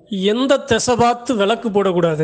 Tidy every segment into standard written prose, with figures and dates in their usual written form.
எந்த திசை பார்த்து விளக்கு போடக்கூடாது.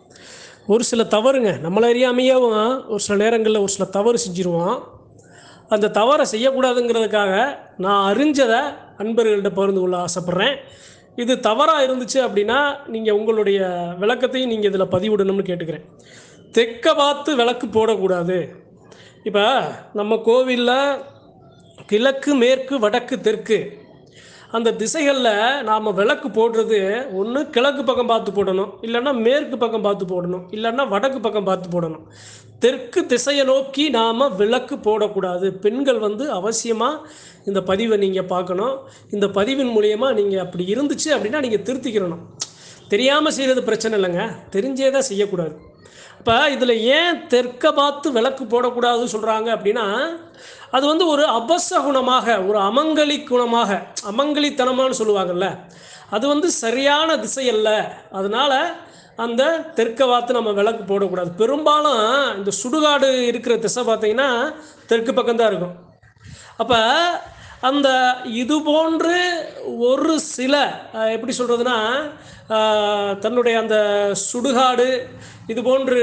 ஒரு சில தவறுங்க நம்மள அறியாமையேவும் ஒரு சில நேரங்களில் ஒரு சில தவறு செஞ்சுருவோம். அந்த தவறை செய்யக்கூடாதுங்கிறதுக்காக நான் அறிஞ்சதை நண்பர்கள்ட்ட பகிர்ந்து கொள்ள ஆசைப்பட்றேன். இது தவறாக இருந்துச்சு அப்படின்னா நீங்கள் உங்களுடைய விளக்கத்தையும் நீங்கள் இதில் பதிவிடணும்னு கேட்டுக்கிறேன். தெற்க பார்த்து விளக்கு போடக்கூடாது. இப்போ நம்ம கோவிலில் கிழக்கு, மேற்கு, வடக்கு, தெற்கு அந்த திசைகளில் நாம் விளக்கு போடுறது ஒன்று கிழக்கு பக்கம் பார்த்து போடணும், இல்லைன்னா மேற்கு பக்கம் பார்த்து போடணும், இல்லைன்னா வடக்கு பக்கம் பார்த்து போடணும். தெற்கு திசையை நோக்கி நாம் விளக்கு போடக்கூடாது. பெண்கள் அவசியமாக இந்த பதிவை நீங்கள் பார்க்கணும். இந்த பதிவின் மூலியமாக நீங்கள் அப்படி இருந்துச்சு அப்படின்னா நீங்கள் திருத்திக்கிறணும். தெரியாமல் செய்கிறது பிரச்சனை இல்லைங்க, தெரிஞ்சே தான் செய்யக்கூடாது. இப்போ இதில் ஏன் தெற்க பார்த்து விளக்கு போடக்கூடாதுன்னு சொல்கிறாங்க அப்படின்னா, அது ஒரு அபசகுணமாக, ஒரு அமங்கலி குணமாக, அமங்கலித்தனமானு சொல்லுவாங்கள்ல, அது சரியான திசை அல்ல. அதனால் அந்த தெற்க பார்த்து நம்ம விளக்கு போடக்கூடாது. பெரும்பாலும் இந்த சுடுகாடு இருக்கிற திசை பார்த்திங்கன்னா தெற்கு பக்கம்தான் இருக்கும். அப்போ அந்த இது போன்று ஒரு சில எப்படி சொல்கிறதுனா, தன்னுடைய அந்த சுடுகாடு இது போன்று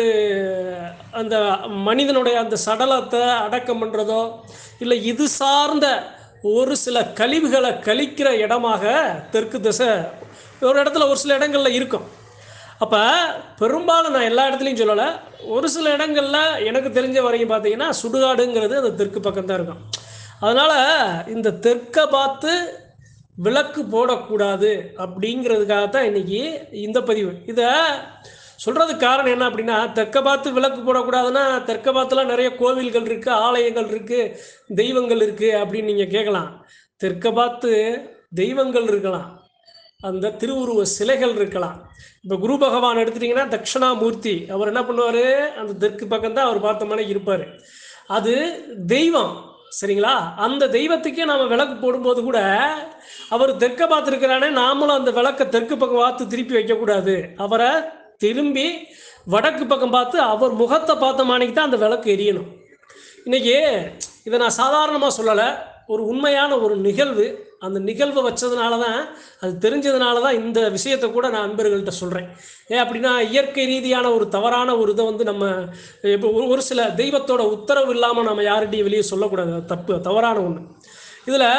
அந்த மனிதனுடைய அந்த சடலத்தை அடக்கம் பண்ணுறதோ, இல்லை இது சார்ந்த ஒரு சில கழிவுகளை கழிக்கிற இடமாக தெற்கு திசை ஒரு இடத்துல ஒரு சில இடங்களில் இருக்கும். அப்போ பெரும்பாலும் நான் எல்லா இடத்துலையும் சொல்லலை, ஒரு சில இடங்களில் எனக்கு தெரிஞ்ச வரைக்கும் பார்த்தீங்கன்னா சுடுகாடுங்கிறது அந்த தெற்கு பக்கம்தான் இருக்கும். அதனால் இந்த தெற்க பார்த்து விளக்கு போடக்கூடாது அப்படிங்கிறதுக்காகத்தான் இன்றைக்கி இந்த பதிவு. இதை சொல்கிறதுக்கு காரணம் என்ன அப்படின்னா, தெற்க பார்த்து விளக்கு போடக்கூடாதுன்னா தெற்க பார்த்துலாம் நிறைய கோவில்கள் இருக்குது, ஆலயங்கள் இருக்குது, தெய்வங்கள் இருக்குது அப்படின்னு நீங்கள் கேட்கலாம். தெற்க பார்த்து தெய்வங்கள் இருக்கலாம், அந்த திருவுருவ சிலைகள் இருக்கலாம். இப்போ குரு பகவான் எடுத்துட்டிங்கன்னா தட்சிணாமூர்த்தி, அவர் என்ன பண்ணுவார், அந்த தெற்கு பக்கம்தான் அவர் பார்த்த மாதிரி இருப்பார். அது தெய்வம், சரிங்களா? அந்த தெய்வத்துக்கே நாம் விளக்கு போடும்போது கூட அவர் தெற்க பார்த்துருக்கிறானே, நாமளும் அந்த விளக்கை தெற்கு பக்கம் பார்த்து திருப்பி வைக்கக்கூடாது. அவரை திரும்பி வடக்கு பக்கம் பார்த்து அவர் முகத்தை பார்த்த மாணிக்கு தான் அந்த விளக்கு எரியணும். இன்றைக்கி இதை நான் சாதாரணமாக சொல்லலை, ஒரு உண்மையான ஒரு நிகழ்வு. அந்த நிகழ்வை வச்சதுனால தான், அது தெரிஞ்சதுனால தான் இந்த விஷயத்தை கூட நான் நண்பர்கள்ட்ட சொல்கிறேன். ஏன் அப்படின்னா, இயற்கை ரீதியான ஒரு தவறான ஒரு இதை நம்ம இப்போ ஒரு சில தெய்வத்தோட உத்தரவு இல்லாமல் நம்ம யார்கிட்டையும் வெளியே சொல்லக்கூடாது. தப்பு, தவறான ஒன்று. இதில்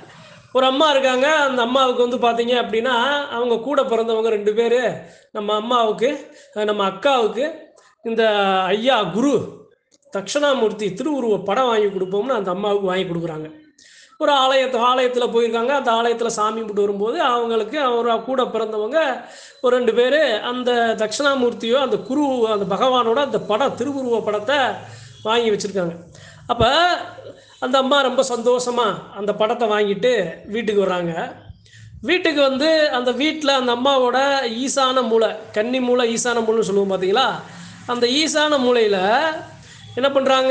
ஒரு அம்மா இருக்காங்க. அந்த அம்மாவுக்கு பார்த்தீங்க அப்படின்னா, அவங்க கூட பிறந்தவங்க 2 பேர். நம்ம அம்மாவுக்கு, நம்ம அக்காவுக்கு இந்த ஐயா குரு தட்சிணாமூர்த்தி திருவுருவ படம் வாங்கி கொடுப்போம்னு அந்த அம்மாவுக்கு வாங்கி கொடுக்குறாங்க. ஒரு ஆலயத்தில் போயிருக்காங்க. அந்த ஆலயத்தில் சாமி கும்பிட்டு வரும்போது அவங்களுக்கு அவர் கூட பிறந்தவங்க ஒரு 2 பேர் அந்த தட்சிணாமூர்த்தியோ அந்த குரு அந்த பகவானோட அந்த படம் திருவுருவ படத்தை வாங்கி வச்சுருக்காங்க. அப்போ அந்த அம்மா ரொம்ப சந்தோஷமாக அந்த படத்தை வாங்கிட்டு வீட்டுக்கு வர்றாங்க. வீட்டுக்கு அந்த வீட்டில் அந்த அம்மாவோட ஈசான மூளை, கன்னி மூளை, ஈசான மூளைன்னு சொல்லுவோம் பார்த்தீங்களா, அந்த ஈசான மூளையில் என்ன பண்ணுறாங்க,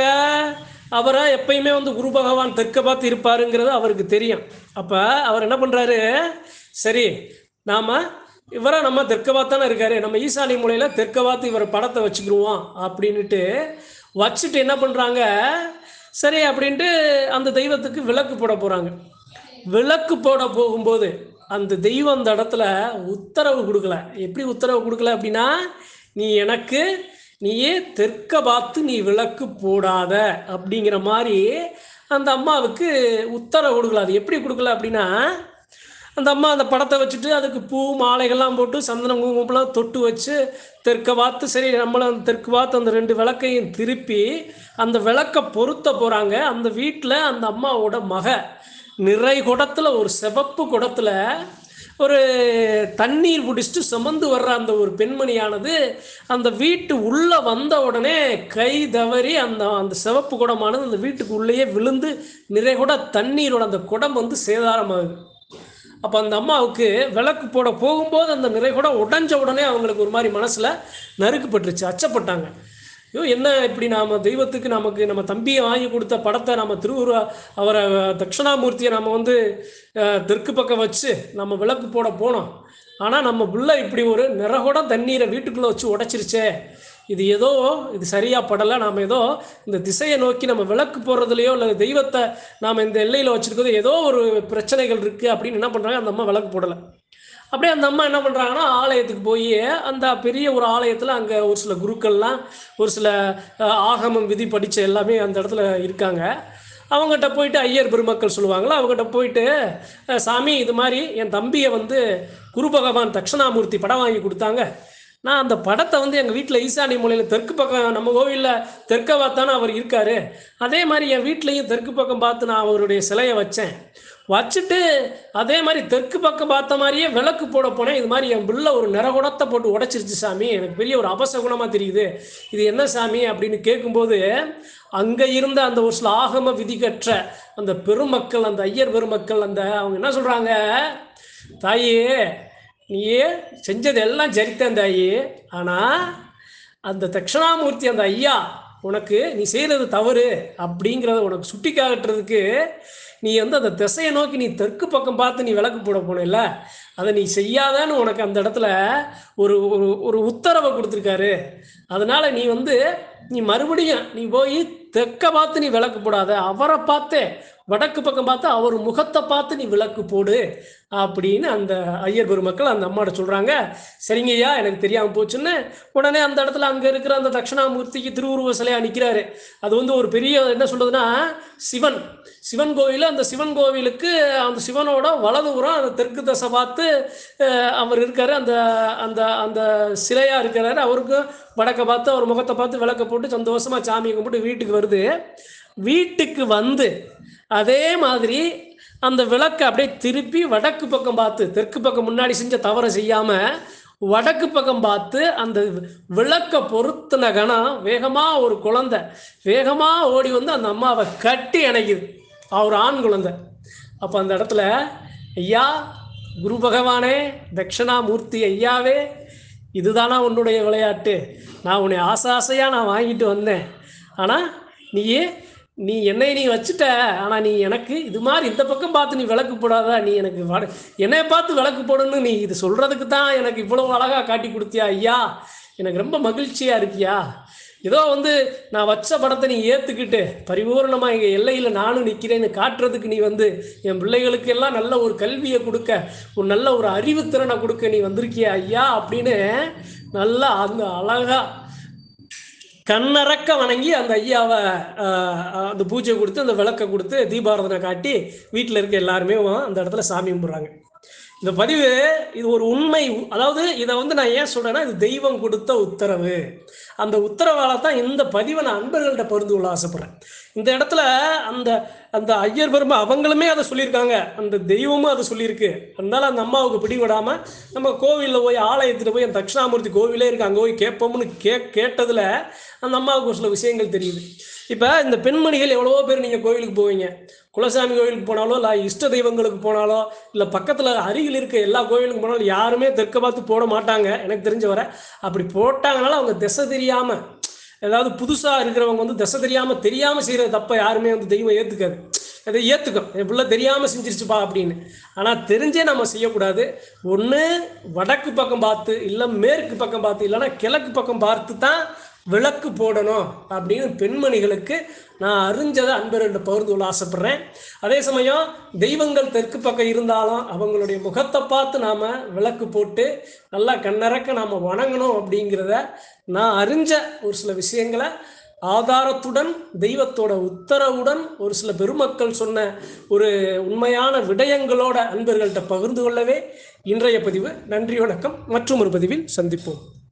அவரை எப்பயுமே குரு பகவான் தெற்க பார்த்து இருப்பாருங்கிறது அவருக்கு தெரியும். அப்போ அவர் என்ன பண்ணுறாரு, சரி இவரை நம்ம தெற்க பார்த்தானே இருக்காரு, நம்ம ஈசானி மூலையில் தெற்க பார்த்து இவரை படத்தை வச்சுக்கிடுவோம் அப்படின்ட்டு வச்சுட்டு என்ன பண்ணுறாங்க, சரி அப்படின்ட்டு அந்த தெய்வத்துக்கு விளக்கு போட போகிறாங்க. விளக்கு போட போகும்போது அந்த தெய்வம் அந்த இடத்துல உத்தரவு கொடுக்கல. எப்படி உத்தரவு கொடுக்கல அப்படின்னா, நீயே தெற்க பார்த்து நீ விளக்கு போடாத அப்படிங்கிற மாதிரி அந்த அம்மாவுக்கு உத்தரவு கொடுக்கல. அது எப்படி கொடுக்கல அப்படின்னா, அந்த அம்மா அந்த படத்தை வச்சுட்டு அதுக்கு பூ மாலைகள்லாம் போட்டு சந்தனம் குங்குமம்லாம் தொட்டு வச்சு தெற்க பார்த்து, சரி நம்மளும் அந்த தெற்கு பார்த்து அந்த 2 விளக்கையும் திருப்பி அந்த விளக்கை பொருத்த போகிறாங்க. அந்த வீட்டில் அந்த அம்மாவோட மக நிறை குடத்தில், ஒரு சிவப்பு குடத்தில் ஒரு தண்ணீர் பிடிச்சிட்டு சுமந்து வர்ற அந்த ஒரு பெண்மணியானது அந்த வீட்டு உள்ளே வந்த உடனே கை தவறி அந்த சிவப்பு குடமானது அந்த வீட்டுக்கு உள்ளேயே விழுந்து நிறை குட தண்ணீரோட அந்த குடம் சேதாரமாகுது. அப்போ அந்த அம்மாவுக்கு விளக்கு போட போகும்போது அந்த நிறை கூட உடஞ்ச உடனே அவங்களுக்கு ஒரு மாதிரி மனசில் நறுக்குப்பட்டுருச்சு, அச்சப்பட்டாங்க. ஐயோ, என்ன இப்படி நாம் தெய்வத்துக்கு நம்ம தம்பியை வாங்கி கொடுத்த படத்தை நம்ம அவரை தட்சிணாமூர்த்தியை நம்ம தெற்கு பக்கம் வச்சு நம்ம விளக்கு போட போனோம். ஆனால் நம்ம புள்ள இப்படி ஒரு நிறகூட தண்ணீரை வீட்டுக்குள்ளே வச்சு உடைச்சிருச்சே, இது சரியாக படலை. நாம் ஏதோ இந்த திசையை நோக்கி நம்ம விளக்கு போடுறதுலையோ இல்லை தெய்வத்தை நாம் இந்த எல்லையில் வச்சுருக்கிறது ஏதோ ஒரு பிரச்சனைகள் இருக்குது அப்படின்னு என்ன பண்ணுறாங்க, அந்த அம்மா விளக்கு போடலை. அப்படியே அந்த அம்மா என்ன பண்ணுறாங்கன்னா, ஆலயத்துக்கு போய் அந்த பெரிய ஒரு ஆலயத்தில் அங்கே ஒரு சில குருக்கள்லாம், ஒரு சில ஆகமம் விதி படித்த எல்லாமே அந்த இடத்துல இருக்காங்க. அவங்ககிட்ட போயிட்டு ஐயர் பெருமக்கள் சொல்லுவாங்கள்ல, அவங்ககிட்ட போயிட்டு, சாமி இது மாதிரி என் தம்பியை வந்து குரு பகவான் தட்சிணாமூர்த்தி படம் வாங்கி கொடுத்தாங்க. நான் அந்த படத்தை வந்து எங்கள் வீட்டில் ஈசானி மூலையில் தெற்கு பக்கம், நம்ம கோவிலில் தெற்க பார்த்தானே அவர் இருக்கார், அதே மாதிரி என் வீட்லேயும் தெற்கு பக்கம் பார்த்து நான் அவருடைய சிலையை வச்சேன். வச்சுட்டு அதே மாதிரி தெற்கு பக்கம் பார்த்த மாதிரியே விளக்கு போட போனேன். இது மாதிரி என் பிள்ளை ஒரு நிறகுடத்தை போட்டு உடைச்சிருச்சு சாமி, எனக்கு பெரிய ஒரு அபசகுணமாக தெரியுது, இது என்ன சாமி அப்படின்னு கேட்கும்போது, அங்கே இருந்த அந்த ஒரு சில ஆகம விதி கற்ற அந்த பெருமக்கள், அந்த ஐயர் பெருமக்கள், அந்த அவங்க என்ன சொல்கிறாங்க, தாயே நீயே செஞ்சது எல்லாம் சரித்தான் தாயி, ஆனால் அந்த தட்சிணாமூர்த்தி அந்த ஐயா உனக்கு நீ செய்கிறது தவறு அப்படிங்கிறத உனக்கு சுட்டி காட்டுறதுக்கு நீ வந்து அந்த திசையை நோக்கி நீ தெற்கு பக்கம் பார்த்து நீ விளக்கு போட போனேல்ல, அதை நீ செய்யாதான்னு உனக்கு அந்த இடத்துல ஒரு ஒரு ஒரு உத்தரவை கொடுத்துருக்காரு. அதனால் நீ வந்து நீ மறுபடியும் நீ போய் தெற்க பார்த்து நீ விளக்கு போடாத, அவரை பார்த்தே வடக்கு பக்கம் பார்த்து அவர் முகத்தை பார்த்து நீ விளக்கு போடு அப்படின்னு அந்த ஐயர் பெருமக்கள் அந்த அம்மாட்ட சொல்கிறாங்க. சரிங்கய்யா எனக்கு தெரியாமல் போச்சுன்னு உடனே அந்த இடத்துல அங்கே இருக்கிற அந்த தட்சிணாமூர்த்திக்கு திருவுருவ சிலையாக நிற்கிறாரு. அது வந்து ஒரு பெரிய என்ன சொல்கிறதுனா சிவன் கோவில். அந்த சிவன் கோவிலுக்கு அந்த சிவனோட வலதுபுறம் அந்த தெற்கு தசை பார்த்து அவர் இருக்கார், அந்த அந்த அந்த சிலையாக இருக்கிறாரு. அவருக்கு வடக்கை பார்த்து அவர் முகத்தை பார்த்து விளக்க போட்டு சந்தோஷமாக சாமியை கும்பிட்டு வீட்டுக்கு வருது. வீட்டுக்கு வந்து அதே மாதிரி அந்த விளக்கை அப்படியே திருப்பி வடக்கு பக்கம் பார்த்து, தெற்கு பக்கம் முன்னாடி செஞ்ச தவறை செய்யாமல் வடக்கு பக்கம் பார்த்து அந்த விளக்கை பொருத்தின கணம் வேகமாக ஒரு குழந்தை வேகமாக ஓடி வந்து அந்த அம்மாவை கட்டி அணைக்குது. அவர் ஆண் குழந்தை. அப்போ அந்த இடத்துல, ஐயா குரு பகவானே தட்சிணாமூர்த்தி ஐயாவே, இதுதானா உன்னுடைய விளையாட்டு? நான் உன்னை ஆசையாக நான் வாங்கிட்டு வந்தேன், ஆனால் நீ என்னை வச்சுட்ட, ஆனால் நீ எனக்கு இது மாதிரி இந்த பக்கம் பார்த்து நீ விளக்கு போடாதா, நீ எனக்கு என்னை பார்த்து விளக்கு போடணும்னு நீ இது சொல்கிறதுக்கு தான் எனக்கு இவ்வளோ அழகாக காட்டி கொடுத்தியா ஐயா, எனக்கு ரொம்ப மகிழ்ச்சியாக இருக்கியா. ஏதோ வந்து நான் வச்ச படத்தை நீ ஏற்றுக்கிட்டு பரிபூர்ணமாக எங்கள் எல்லையில் நானும் நிற்கிறேன்னு காட்டுறதுக்கு நீ வந்து என் பிள்ளைகளுக்கு எல்லாம் நல்ல ஒரு கல்வியை கொடுக்க, ஒரு நல்ல ஒரு அறிவுத்திறனை கொடுக்க நீ வந்திருக்கியா ஐயா அப்படின்னு நல்லா அந்த அழகாக கண்ணறக்க வணங்கி அந்த ஐயாவை அந்த பூஜை கொடுத்து அந்த விளக்கை கொடுத்து தீபாராதனை காட்டி வீட்டில் இருக்க எல்லாருமே அந்த இடத்துல சாமி கும்பிட்றாங்க. இந்த பதிவு இது ஒரு உண்மை. அதாவது இதை வந்து நான் ஏன் சொல்கிறேன்னா, இது தெய்வம் கொடுத்த உத்தரவு. அந்த உத்தரவால் தான் இந்த பதிவை நான் அன்பர்கள்ட்ட பகிர்ந்து கொள்ள ஆசைப்பட்றேன். இந்த இடத்துல அந்த அந்த ஐயர் பெருமை அவங்களுமே அதை சொல்லியிருக்காங்க, அந்த தெய்வமும் அதை சொல்லியிருக்கு. அதனால அந்த அம்மாவுக்கு பிடிவிடாமல் நம்ம கோவிலில் போய் ஆலயத்தில் போய் அந்த தட்சிணாமூர்த்தி கோவிலே இருக்குது, அங்கே போய் கேட்போம்னு கேட்டதில் அந்த அம்மாவுக்கு ஒரு சில விஷயங்கள் தெரியுது. இப்போ இந்த பெண்மணிகள் எவ்வளவோ பேர் நீங்கள் கோவிலுக்கு போவீங்க, குலசாமி கோவிலுக்கு போனாலோ இல்லை இஷ்ட தெய்வங்களுக்கு போனாலோ இல்லை பக்கத்தில் அருகில் இருக்க எல்லா கோவிலுக்கு போனாலும் யாருமே தெற்க பார்த்து போட மாட்டாங்க எனக்கு தெரிஞ்ச வரை. அப்படி போட்டாங்கனால அவங்க திசை தெரியாமல், ஏதாவது புதுசாக இருக்கிறவங்க வந்து திசை தெரியாமல் செய்கிற தப்பை யாருமே வந்து தெய்வம் ஏற்றுக்காது. அதை ஏற்றுக்கும், என் பிள்ளை தெரியாமல் செஞ்சிருச்சுப்பா அப்படின்னு. ஆனால் தெரிஞ்சே நம்ம செய்யக்கூடாது. ஒன்று வடக்கு பக்கம் பார்த்து, இல்லை மேற்கு பக்கம் பார்த்து, இல்லைன்னா கிழக்கு பக்கம் பார்த்து தான் விளக்கு போடணும் அப்படின்னு பெண்மணிகளுக்கு நான் அறிஞ்சதை அன்பர்கிட்ட பகிர்ந்து கொள்ள ஆசைப்பட்றேன். அதே சமயம் தெய்வங்கள் தெற்கு பக்கம் இருந்தாலும் அவங்களுடைய முகத்தை பார்த்து நாம் விளக்கு போட்டு நல்லா கண்ணறக்க நாம் வணங்கணும் அப்படிங்கிறத நான் அறிஞ்ச ஒரு சில விஷயங்களை ஆதாரத்துடன் தெய்வத்தோட உத்தரவுடன் ஒரு சில பெருமக்கள் சொன்ன ஒரு உண்மையான விடயங்களோட அன்பர்கள்ட்ட பகிர்ந்து கொள்ளவே இன்றைய பதிவு. நன்றி, வணக்கம். மற்றும் ஒரு பதிவில் சந்திப்போம்.